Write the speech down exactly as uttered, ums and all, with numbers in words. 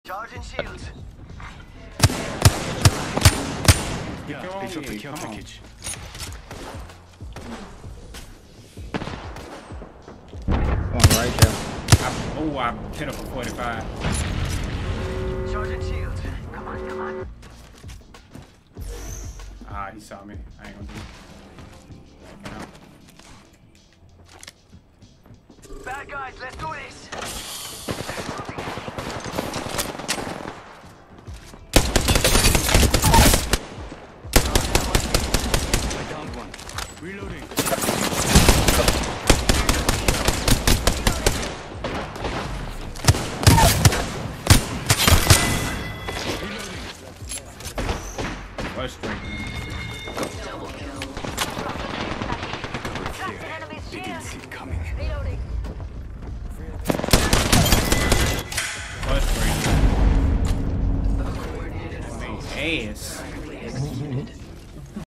Charging shields. Yeah, they dropped the care package. One right there. I, oh, I hit up a forty-five. Charging shields. Come on, come on. Ah, he saw me. I ain't gonna do it. Bad guys, let's do this. I downed one. Reloading. Double kill. They didn't see it coming. Reloading. Ass.